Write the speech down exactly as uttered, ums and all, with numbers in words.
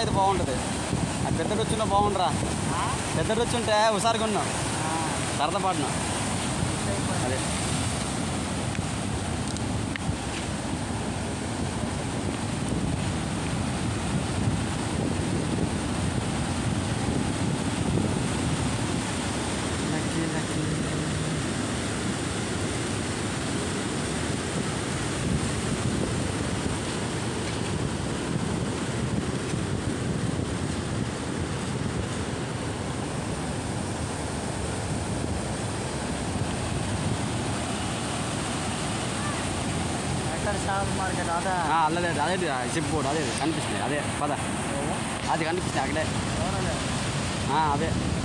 అయితే బాగుంటుంది. అది పెద్ద వచ్చున్నా బాగుండరా, పెద్ద వచ్చుంటే హుషారుగా ఉన్నాం, సరదా పడినాం. అదే షాప్ మార్కెట్ అదే అల్లదే అదే చెప్పు అదే కనిపిస్తుంది. అదే పద అది కనిపిస్తుంది అక్కడే. అదే